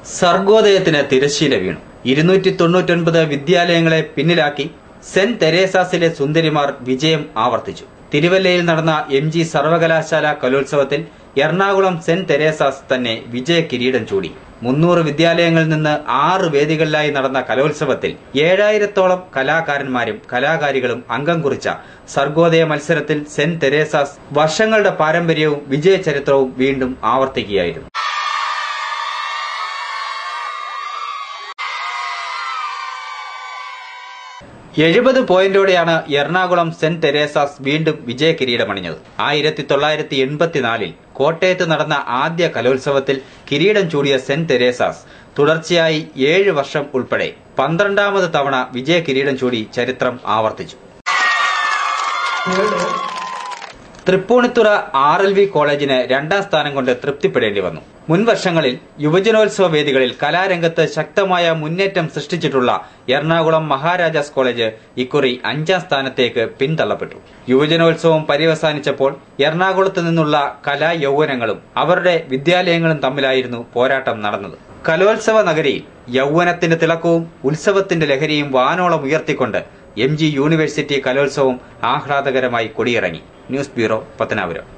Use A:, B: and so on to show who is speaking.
A: സർഗോദയത്തിന് തിരശ്ശീല വീണു. 299 വിദ്യാലയങ്ങളെ പിന്നിലാക്കി സെന്റ് തെരേസാസിലെ സുന്ദരിമാർ വിജയം ആവർത്തിച്ചു. തിരുവല്ലയിൽ നടന്ന MG സർവകലാശാല കലോത്സവത്തിൽ എറണാകുളം സെന്റ് തെരേസാസ് തന്നെ വിജയ കിരീടം ചൂടി. 300 വിദ്യാലയങ്ങളിൽ നിന്ന് 6 വേദികളിലായി നടന്ന കലോത്സവത്തിൽ 7000-ഓളം കലാകാരന്മാരും കലാകാരികളും അംഗം കുറിച്ച സർഗോദയ മത്സരത്തിൽ സെന്റ് തെരേസാസ് വർഷങ്ങളുടെ പാരമ്പര്യവും വിജയചരിത്രവും വീണ്ടും ആവർത്തിക്കുകയായിരുന്നു. പോയിന്റോടെയാണ് എറണാകുളം സെന്റ് തെരേസാസ് വീണ്ടും വിജയ കിരീടമണിഞ്ഞത്. 1984-ൽ കോട്ടയത്ത് നടന്ന ആദ്യ കലോത്സവത്തിൽ കിരീടം ചൂടിയ സെന്റ് തെരേസാസ് തുടർച്ചയായി 7 വർഷം ഉൾപ്പെടെ 12ാമത് തവണ വിജയ കിരീടം ചൂടി ചരിത്രം ആവർത്തിച്ചു. തൃപ്പൂണിത്തുറ RLV കോളേജിന് 2ാം സ്ഥാനം കൊണ്ട് തൃപ്തിപ്പെടേണ്ടി വന്നു. മുൻ വർഷങ്ങളിൽ യുവജനോത്സവ വേദികളിൽ കലാരംഗത്ത് ശക്തമായ മുന്നേറ്റം സൃഷ്ടിച്ചിട്ടുള്ള എറണാകുളം മഹാരാജാസ് കോളേജ് ഇക്കുറി 5ാം സ്ഥാനത്തേക്ക് പിന്തള്ളപ്പെട്ടു. യുവജനോത്സവം പര്യവസാനിച്ചപ്പോൾ എറണാകുളത്ത് നിന്നുള്ള കലായൗവനങ്ങളും അവരുടെ വിദ്യാലയങ്ങളും തമ്മിലായിരുന്നു പോരാട്ടം നടന്നത്. കലോത്സവ നഗരിയിൽ യൗവനത്തിന്റെ തിളക്കവും ഉത്സവത്തിന്റെ ലഹരിയും വാനോളം ഉയർത്തിക്കൊണ്ട് MG യൂണിവേഴ്സിറ്റി കലോത്സവം ആഹ്ലാദകരമായി കൊടിയിറങ്ങി. News bureau, Pathanapuram.